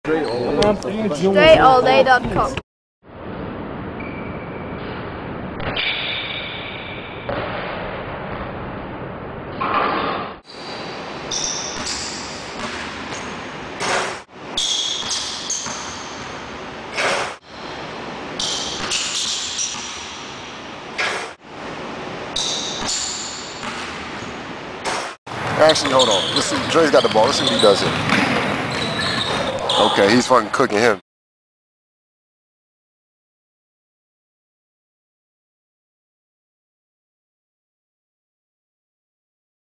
DreAllDay.com. Actually, hold on. Let's see. Dre's got the ball. Let's see what he does here. Okay, he's fucking cooking him.